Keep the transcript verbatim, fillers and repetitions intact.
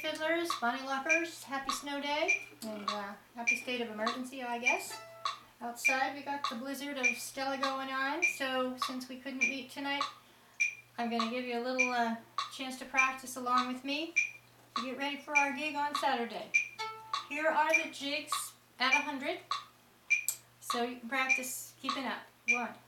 fiddlers, bunny loppers, happy snow day, and uh, happy state of emergency, I guess. Outside we got the blizzard of Stella going on, so since we couldn't meet tonight, I'm going to give you a little uh, chance to practice along with me to get ready for our gig on Saturday. Here are the jigs at one hundred, so you can practice keeping up. One,